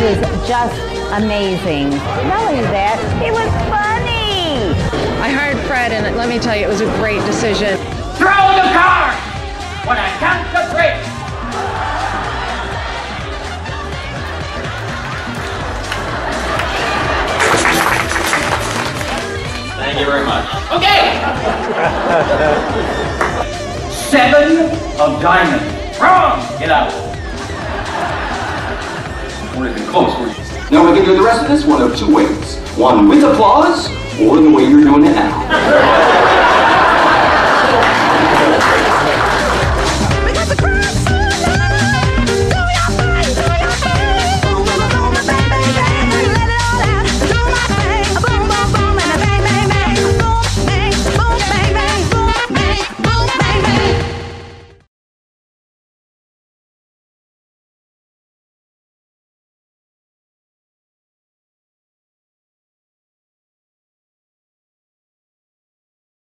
was just amazing. Not only that, it was funny. I hired Fred, and let me tell you, it was a great decision. Throw the car when I count to 3. Thank you very much. Okay! 7 of diamonds. Wrong! Get out. We're even close. Now we can do the rest of this one of 2 ways. One with applause, or the way you're doing it now.